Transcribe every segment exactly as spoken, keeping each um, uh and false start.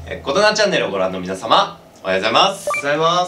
えー、コトナチャンネルをご覧の皆様、おはようございます。 おはようございます。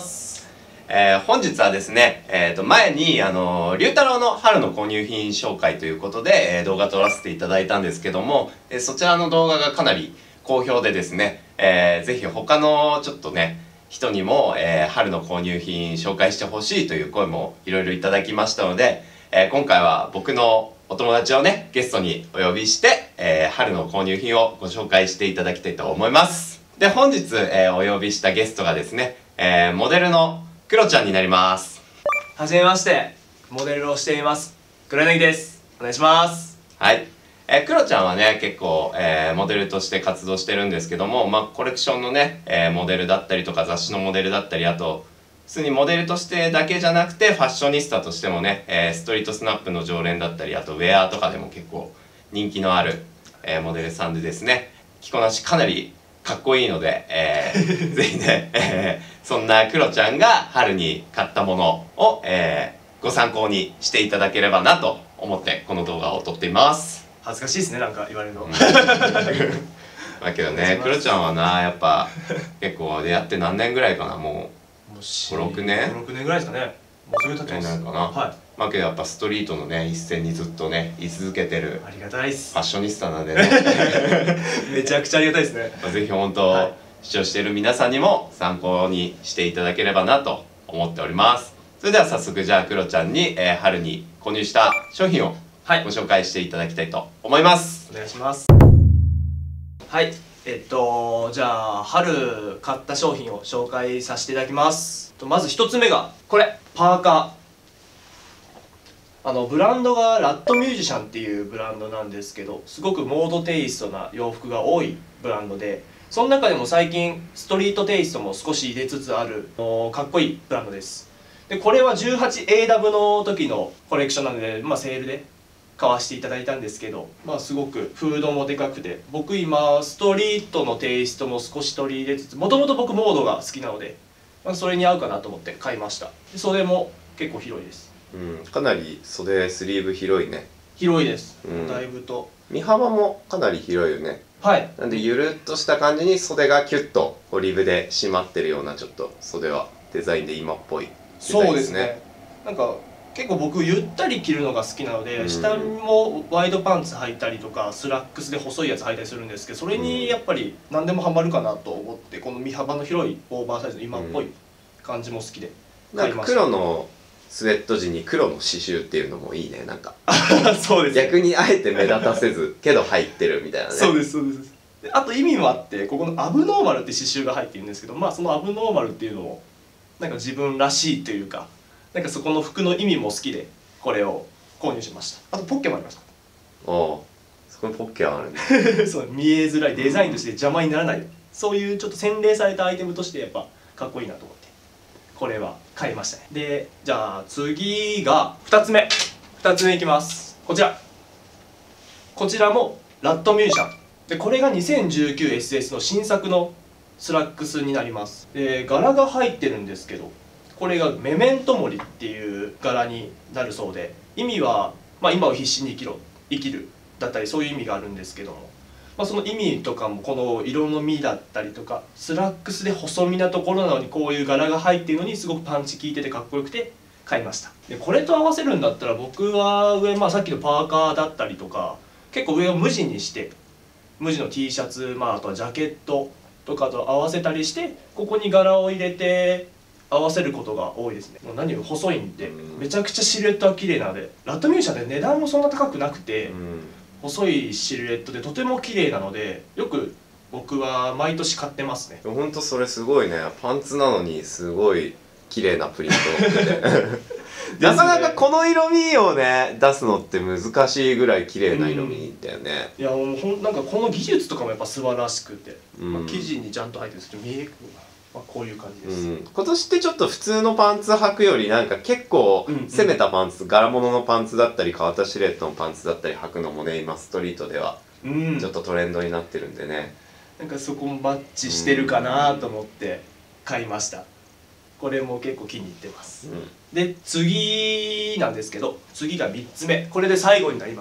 えー、本日はですね、えーと、前に、あのー、龍太郎の春の購入品紹介ということで、えー、動画撮らせていただいたんですけども、えー、そちらの動画がかなり好評でですね、えー、ぜひ他のちょっとね、人にも、えー、春の購入品紹介してほしいという声もいろいろいただきましたので、えー、今回は僕のお友達をね、ゲストにお呼びして、えー、春の購入品をご紹介していただきたいと思います。で、本日、えー、お呼びしたゲストがですね、えー、モデルのクロちゃんになります。 はじめまして、モデルをしています黒柳です。お願いします。 はい、えー、クロちゃんはね、結構、えー、モデルとして活動してるんですけども、まあ、コレクションのね、えー、モデルだったりとか雑誌のモデルだったり、あと普通にモデルとしてだけじゃなくてファッショニスタとしてもね、えー、ストリートスナップの常連だったり、あとウェアとかでも結構人気のある、えー、モデルさんでですね、着こなしかなりかっこいいので、えー、ぜひね、えー、そんなクロちゃんが春に買ったものを、えー、ご参考にしていただければなと思ってこの動画を撮っています。 恥ずかしいですね、なんか言われるの。 だけどね、クロちゃんはな、やっぱ結構出会って何年ぐらいかな、もうご、ろくねんご、ろくねんぐらいですかね。もうそれ経ってます。 なのかな。 はい。 まあけどやっぱストリートのね、一線にずっとね居続けてるありがたいっす。 ファッショニスタなんでねめちゃくちゃありがたいですね。 ぜひ本当、はい、視聴している皆さんにも参考にしていただければなと思っております。それでは早速、じゃあクロちゃんに、えー、春に購入した商品をご紹介していただきたいと思います。 お願いします。はい、えっとじゃあ春買った商品を紹介させていただきます。まず一つ目がこれ、パーカー。あのブランドがラットミュージシャンっていうブランドなんですけど、すごくモードテイストな洋服が多いブランドで、その中でも最近ストリートテイストも少し入れつつあるかっこいいブランドです。でこれは じゅうはちエーダブリュー の時のコレクションなので、まあ、セールで買わせていただいたんですけど、まあ、すごくフードもでかくて、僕今ストリートのテイストも少し取り入れつつ、もともと僕モードが好きなので、まあ、それに合うかなと思って買いました。で袖も結構広いです。 うん、かなり袖スリーブ広いね。 広いです、 うん、 だいぶと。 身幅もかなり広いよね。 はい。 なんでゆるっとした感じに袖がキュッとリブで締まってるような、ちょっと袖はデザインで今っぽいデザインですね。そうですね。 なんか結構僕ゆったり着るのが好きなので、うん、下もワイドパンツ履いたりとかスラックスで細いやつ履いたりするんですけど、それにやっぱり何でもハマるかなと思って、この身幅の広いオーバーサイズの今っぽい感じも好きで買いました。 なんか黒のスウェット地に黒の刺繍っていうのもいいね。なんかそうです、ね、 逆にあえて目立たせずけど入ってるみたいなね。 そうですそうです。であと意味もあって、ここのアブノーマルって刺繍が入っているんですけど、まあそのアブノーマルっていうのもなんか自分らしいというか、なんかそこの服の意味も好きでこれを購入しました。あとポッケもありました。 ああ、そこにポッケあるね。 そう見えづらいデザインとして邪魔にならない、そういうちょっと洗練されたアイテムとしてやっぱかっこいいなと思ってこれは買いましたね。でじゃあ次がふたつめふたつめいきます。こちらこちらもラットミュージシャンで、これが にせんじゅうきゅうエスエス の新作のスラックスになります。で柄が入ってるんですけど、これがメメントモリっていう柄になるそうで、意味は、まあ、今を必死に生きろ生きるだったり、そういう意味があるんですけども、まあ、その意味とかもこの色の実だったりとか、スラックスで細身なところなのにこういう柄が入っているのにすごくパンチ効いててかっこよくて買いました。でこれと合わせるんだったら僕は上、まあ、さっきのパーカーだったりとか、結構上を無地にして無地の T シャツ、まあ、あとはジャケットとかと合わせたりして、ここに柄を入れて合わせることが多いですね。もう何より細いんでめちゃくちゃシルエットは綺麗なので、ラットミュージシャンで値段もそんな高くなくて、細いシルエットでとても綺麗なので、よく僕は毎年買ってますね。 ほんとそれすごいね。パンツなのにすごい綺麗なプリントなかなかこの色味をね出すのって難しいぐらい綺麗な色味だよね。 うん、いやもうほんなんかこの技術とかもやっぱ素晴らしくて、うん、まあ、生地にちゃんと入ってるんですけど見える、まあ、こういう感じです、うん、 今年ってちょっと普通のパンツ履くよりなんか結構攻めたパンツ、うん、柄物のパンツだったり変わったシルエットのパンツだったり履くのもね、今ストリートではちょっとトレンドになってるんでね、 うん、なんかそこもマッチしてるかなと思って買いました。これも結構気に入ってます、うん、で次なんですけど、次がみっつめ、これで最後になります。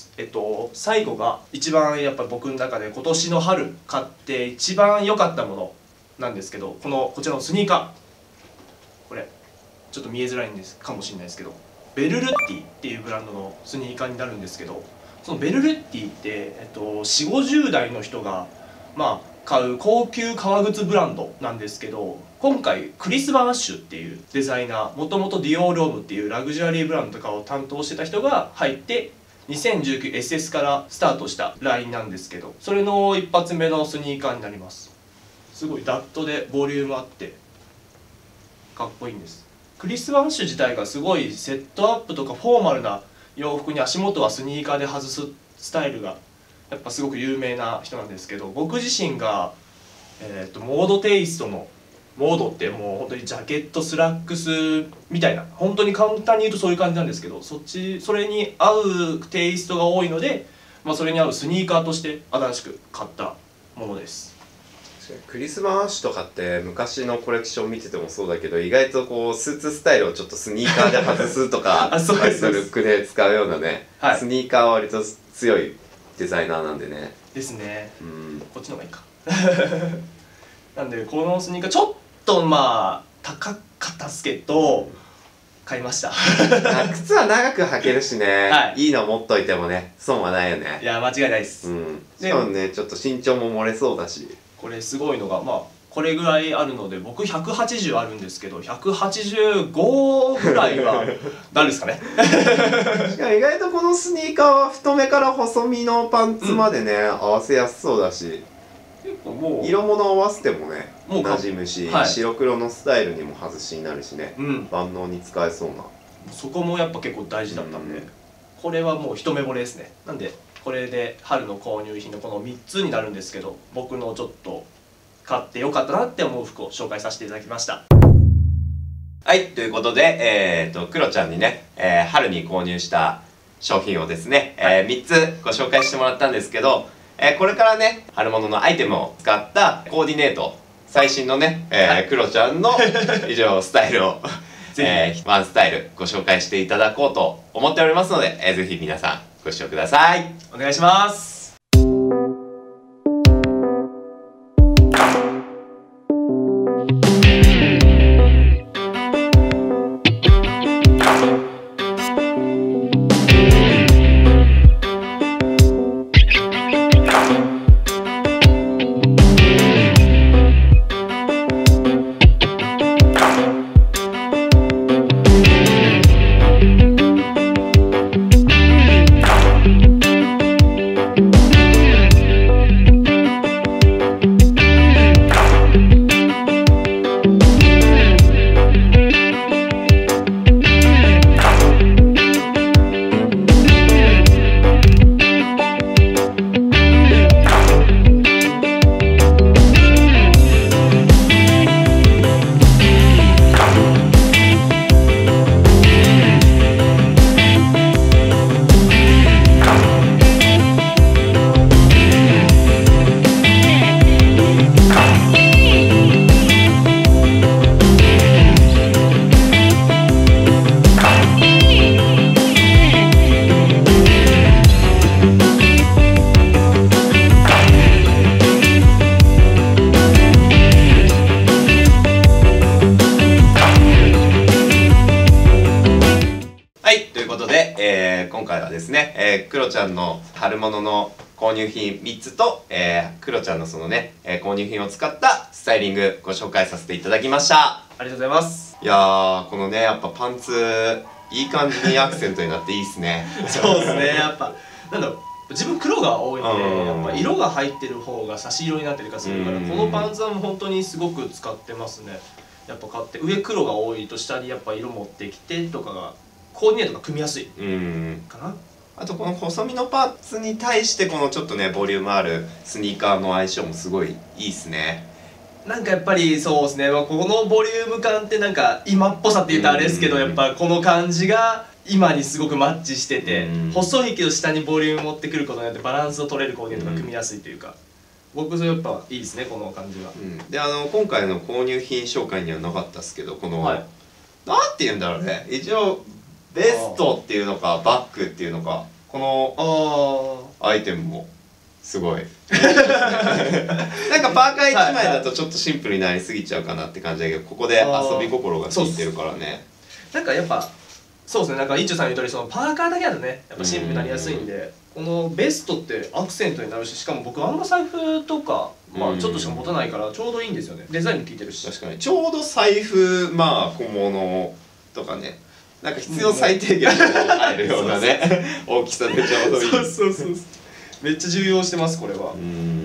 えっと最後が一番やっぱ僕の中で今年の春買って一番良かったものなんですけど、このこちらのスニーカー、これちょっと見えづらいんですかもしれないですけど、ベルルッティっていうブランドのスニーカーになるんですけど、そのベルルッティって、えっと、よんじゅうごじゅう代の人がまあ買う高級革靴ブランドなんですけど、今回クリス・バン・アッシュっていうデザイナー、もともとディオール・オムっていうラグジュアリーブランドとかを担当してた人が入ってにせんじゅうきゅう エスエス からスタートしたラインなんですけど、それの一発目のスニーカーになります。すごいダットでボリュームあってかっこいいんです。クリス・バン・アッシュ自体がすごいセットアップとかフォーマルな洋服に足元はスニーカーで外すスタイルがやっぱすごく有名な人なんですけど、僕自身が、えー、とモードテイストのモードってもう本当にジャケットスラックスみたいな、本当に簡単に言うとそういう感じなんですけど、そっちそれに合うテイストが多いので、まあ、それに合うスニーカーとして新しく買ったものです。 クリス・バン・アッシュとかって昔のコレクション見ててもそうだけど、意外とこうスーツスタイルをちょっとスニーカーで外すとかあそうですルックで使うようなね、はい、スニーカーは割と強いデザイナーなんでね。 ですね。 うん、 こっちの方がいいかなんでこのスニーカーちょっとまあ高かったっすけど買いました靴は長く履けるしね、はい、いいの持っといてもね損はないよね。 いや間違いないです、うん、 しかもねちょっと身長も漏れそうだし、 これすごいのがまあこれぐらいあるので、僕ひゃくはちじゅうあるんですけどひゃくはちじゅうごぐらいはなるんですかねしかも意外とこのスニーカーは太めから細身のパンツまでね、うん、合わせやすそうだし、結構もう色物合わせてもねもう馴染むし、はい、白黒のスタイルにも外しになるしね、うん、万能に使えそうな、 そこもやっぱ結構大事だったんで、うん、これはもう一目惚れですね。なんでこれで春の購入品のこのみっつになるんですけど、僕のちょっと買ってよかったなって思う服を紹介させていただきました。 はい、ということで、えーと、クロちゃんにね、えー、春に購入した商品をですね、はい、えー、みっつご紹介してもらったんですけど、えー、これからね、春物のアイテムを使ったコーディネート、最新のね、えーはい、クロちゃんの以上スタイルをえー、ワンスタイルご紹介していただこうと思っておりますので、えー、ぜひ皆さんご視聴ください。 お願いします。 今回はですね、えー、クロちゃんの春物の購入品みっつと、えー、クロちゃんのそのね、えー、購入品を使ったスタイリングご紹介させていただきました。 ありがとうございます。 いやー、このねやっぱパンツいい感じにアクセントになっていいっすねそうですね、やっぱなんだろう、自分黒が多いんで、やっぱ色が入ってる方が差し色になってるかするから、このパンツはもう本当にすごく使ってますね。やっぱ買って上黒が多いと下にやっぱ色持ってきてとかがコーディネートが組みやすいかな。 あとこの細身のパンツに対してこのちょっとねボリュームあるスニーカーの相性もすごいいいっすね。 なんかやっぱりそうですね、まあ、このボリューム感ってなんか今っぽさって言うとあれですけど、やっぱこの感じが今にすごくマッチしてて、細いけど下にボリューム持ってくることによってバランスを取れるコーディネートが組みやすいというか、僕それやっぱいいですね、この感じが。うん、 であの今回の購入品紹介にはなかったっすけど、この、はい、なんて言うんだろうね、一応ベストっていうのかバッグっていうのか、 このあアイテムもすごいなんかパーカーいちまいだとちょっとシンプルになりすぎちゃうかなって感じだけど、ここで遊び心がついてるからね。 なんかやっぱそうですね、なんか一中さん言う通りそのパーカーだけだとねやっぱシンプルになりやすいんで、このベストってアクセントになるし、しかも僕あんま財布とかまあちょっとしか持たないからちょうどいいんですよね。デザインも効いてるし。 確かにちょうど財布、まあ小物とかね、なんか必要最低限の入るようなね大きさでちょうどいい。 そうそうそう、めっちゃ重要してますこれは。 うん、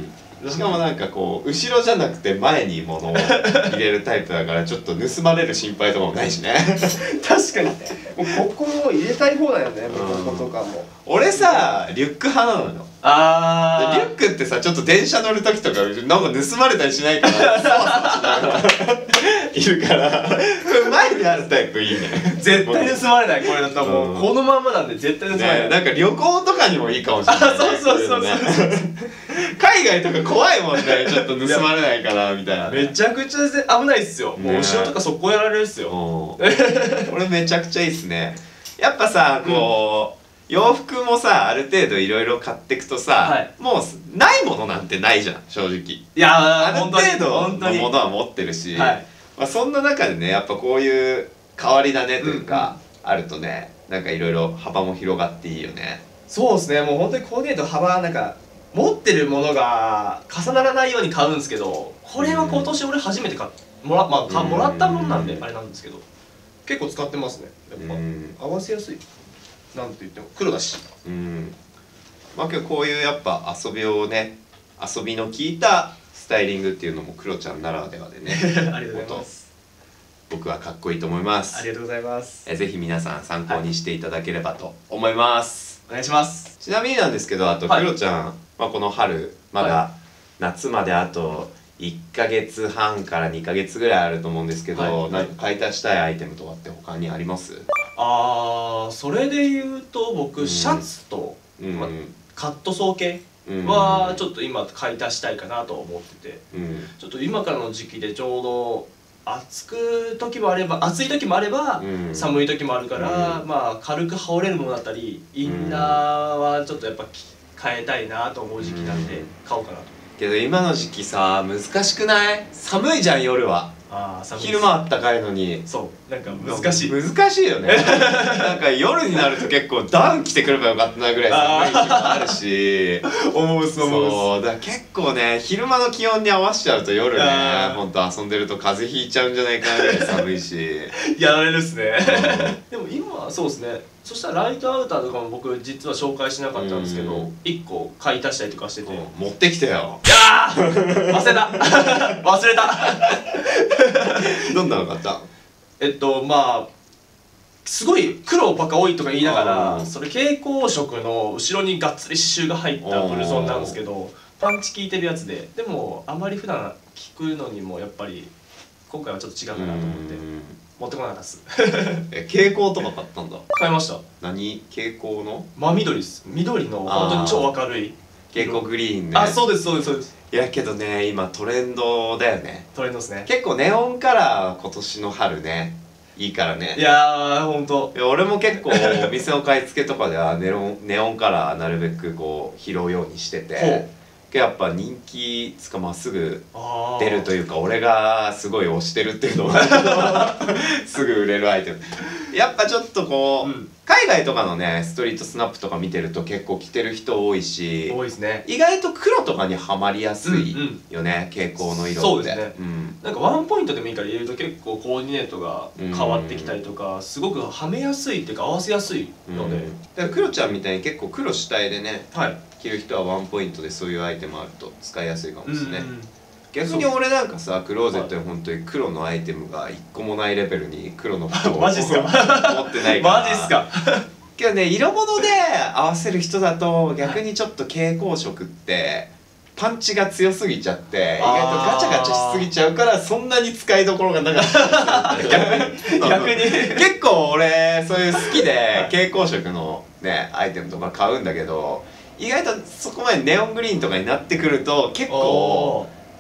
しかもなんかこう後ろじゃなくて前に物を入れるタイプだからちょっと盗まれる心配とかもないしね確かにもうここも入れたい放題よね、こことかも。 俺さリュック派なのよ。 あリュックってさちょっと電車乗る時とかなんか盗まれたりしないからそわそわしいるから前にあるタイプいいね。 絶対盗まれない。これだったらもうこのまんまなんで絶対盗まれない、 ね、なんか旅行とかにもいいかもしれない、ね、 そうそうそうそう海外とか怖いもんね、ちょっと盗まれないかなみたいな、ね、 めちゃくちゃ危ないっすよ、もう後ろとか速攻やられるっすよ。 これめちゃくちゃいいっすね。やっぱさこう、うん洋服もさある程度いろいろ買ってくとさ、はい、もうないものなんてないじゃん正直。いやある程度のものは持ってるし、はい、まあそんな中でねやっぱこういう変わり種というか、うん、あるとねなんかいろいろ幅も広がっていいよね。 そうですね、もう本当にコーディネート幅なんか持ってるものが重ならないように買うんですけど、これは今年俺初めて買っもら、まあ、もらったもんなんであれなんですけど結構使ってますね。やっぱ合わせやすい。なんて言っても黒だし、 うんまあ今日こういうやっぱ遊びをね遊びの効いたスタイリングっていうのもクロちゃんならではでねありがとうございます。 僕はかっこいいと思います。 ありがとうございます。 えぜひ皆さん参考にしていただければと思います、 はい、お願いします。 ちなみになんですけどあとクロちゃん、はいまあ、この春まだ夏まであといっかげつはんからにかげつぐらいあると思うんですけど、はい、なんか買い足したいアイテムとかって他にあります？ あーそれで言うと僕、うん、シャツと、うんま、カットソー系はちょっと今買い足したいかなと思ってて、うん、ちょっと今からの時期でちょうど暑く時もあれば暑い時もあれば、うん、寒い時もあるから、うん、まあ軽く羽織れるものだったりインナーはちょっとやっぱ変えたいなと思う時期なんで買おうかなと。 けど今の時期さ難しくない？寒いじゃん夜は。あー寒い昼間あったかいのにそうなんか難しい難しいよねなんか夜になると結構ダウン着てくればよかったなぐらい寒い日もあるし思うそうそうだから結構ね昼間の気温に合わせちゃうと夜ねほんと遊んでると風邪ひいちゃうんじゃないかなぐらい寒いしやられるっすねでも今はそうですね。そしたらライトアウターとかも僕実は紹介しなかったんですけどいっこ買い足したりとかしてて、うん、 持ってきたよ。 いやー忘れた忘れたどんなの買った？ えっとまあすごい黒ばっか多いとか言いながらそれ蛍光色の後ろにがっつり刺繍が入ったブルゾンなんですけどパンチ効いてるやつで、でもあまり普段着くのにもやっぱり今回はちょっと違うかなと思って持ってこなかったっすえ蛍光とか買ったんだ？ 買いました。 何蛍光の？ 真緑っす。緑の本当に超明るい蛍光グリーンね。 あそうですそうですそうです。 いやけどね今トレンドだよね。 トレンドですね。 結構ネオンカラー今年の春ねいいからね。 いやーほんと俺も結構お店の買い付けとかではネオン、ネオンカラーなるべくこう拾うようにしててやっぱ人気つかまっすぐ出るというか俺がすごい推してるっていうのはすぐ売れるアイテム。やっぱちょっとこう、うん、海外とかのねストリートスナップとか見てると結構着てる人多いし多いですね。 意外と黒とかにはまりやすいよね、うんうん、蛍光の色って。 そうですね、うん、なんかワンポイントでもいいから入れると結構コーディネートが変わってきたりとかすごくはめやすいっていうか合わせやすいので、うん、 だからクロちゃんみたいに結構黒主体でね、はい、着る人はワンポイントでそういうアイテムあると使いやすいかもですね。逆に俺なんかさクローゼットに本当に黒のアイテムが一個もないレベルに黒の服をマジっすか持ってないからマジっすかけどね色物で合わせる人だと逆にちょっと蛍光色ってパンチが強すぎちゃって意外とガチャガチャしすぎちゃうからそんなに使いどころがなかった逆に逆に結構俺そういう好きで蛍光色のねアイテムとか買うんだけど意外とそこまでネオングリーンとかになってくると結構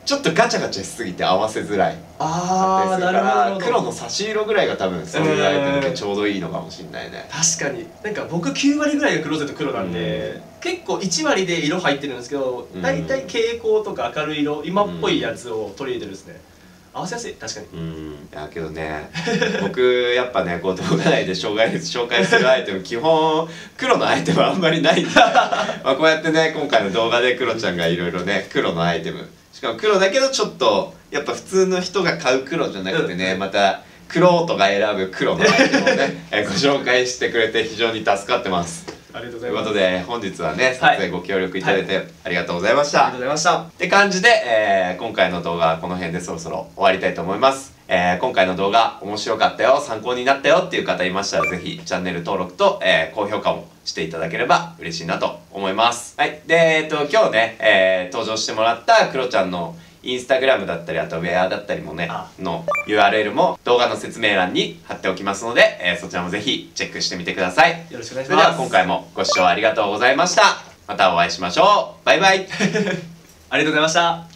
ちょっとガチャガチャしすぎて合わせづらいああ、なるほどなるほど。 黒の差し色ぐらいが多分そういうアイテムでちょうどいいのかもしれないね。 確かになんか僕きゅうわりぐらいがクローゼット黒なんで、うん、結構いちわりで色入ってるんですけど、うん、大体蛍光とか明るい色今っぽいやつを取り入れてるんですね。合わせやすい、確かに。うん、 いやけどね僕やっぱねこう動画内で紹介紹介するアイテム基本黒のアイテムあんまりないんでまあこうやってね今回の動画でクロちゃんがいろいろね黒のアイテム、しかも黒だけどちょっとやっぱ普通の人が買う黒じゃなくてね、うん、またクロートが選ぶ黒のアイテムをねえご紹介してくれて非常に助かってます。 ありがとうございます。 ということで本日はね撮影ご協力いただいてありがとうございました。 ありがとうございました。 って感じで、えー、今回の動画はこの辺でそろそろ終わりたいと思います。えー、今回の動画面白かったよ、参考になったよっていう方いましたらぜひチャンネル登録と、えー、高評価もしていただければ嬉しいなと思います。はい。で、えっと今日ね、えー、登場してもらったクロちゃんのインスタグラムだったりあとウェアだったりもねの ユーアールエル も動画の説明欄に貼っておきますので、えー、そちらもぜひチェックしてみてください。 よろしくお願いします。 それでは今回もご視聴ありがとうございました。またお会いしましょう。バイバイありがとうございました。